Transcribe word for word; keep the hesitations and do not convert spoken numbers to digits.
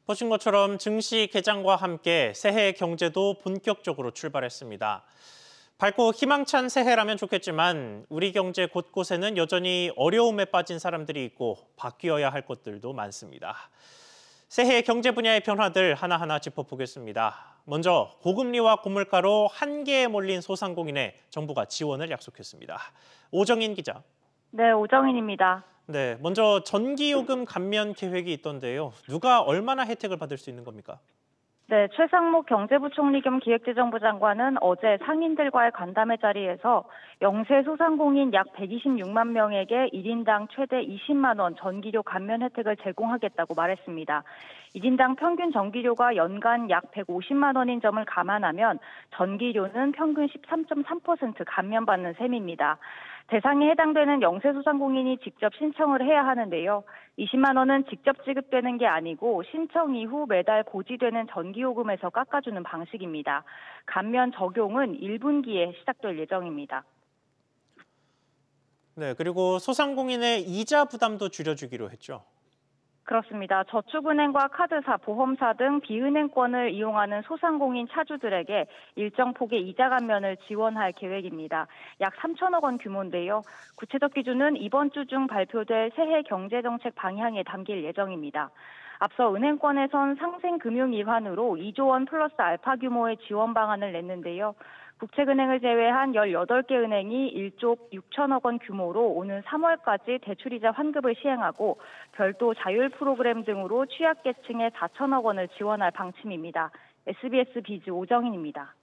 보신 것처럼 증시 개장과 함께 새해 경제도 본격적으로 출발했습니다. 밝고 희망찬 새해라면 좋겠지만 우리 경제 곳곳에는 여전히 어려움에 빠진 사람들이 있고 바뀌어야 할 것들도 많습니다. 새해 경제 분야의 변화들 하나하나 짚어보겠습니다. 먼저 고금리와 고물가로 한계에 몰린 소상공인에 정부가 지원을 약속했습니다. 오정인 기자. 네, 오정인입니다. 네, 먼저 전기요금 감면 계획이 있던데요. 누가 얼마나 혜택을 받을 수 있는 겁니까? 네, 최상목 경제부총리 겸 기획재정부 장관은 어제 상인들과의 간담회 자리에서 영세 소상공인 약 백이십육만 명에게 일 인당 최대 이십만 원 전기료 감면 혜택을 제공하겠다고 말했습니다. 일 인당 평균 전기료가 연간 약 백오십만 원인 점을 감안하면 전기료는 평균 십삼 점 삼 퍼센트 감면받는 셈입니다. 대상에 해당되는 영세소상공인이 직접 신청을 해야 하는데요. 이십만 원은 직접 지급되는 게 아니고 신청 이후 매달 고지되는 전기요금에서 깎아주는 방식입니다. 감면 적용은 일 분기에 시작될 예정입니다. 네, 그리고 소상공인의 이자 부담도 줄여주기로 했죠. 그렇습니다. 저축은행과 카드사, 보험사 등 비은행권을 이용하는 소상공인 차주들에게 일정 폭의 이자 감면을 지원할 계획입니다. 약 삼천억 원 규모인데요. 구체적 기준은 이번 주 중 발표될 새해 경제정책 방향에 담길 예정입니다. 앞서 은행권에선 상생금융 일환으로 이조 원 플러스 알파 규모의 지원 방안을 냈는데요. 국책은행을 제외한 열여덟 개 은행이 일조 육천억 원 규모로 오는 삼월까지 대출이자 환급을 시행하고 별도 자율 프로그램 등으로 취약계층에 사천억 원을 지원할 방침입니다. 에스비에스 비즈 오정인입니다.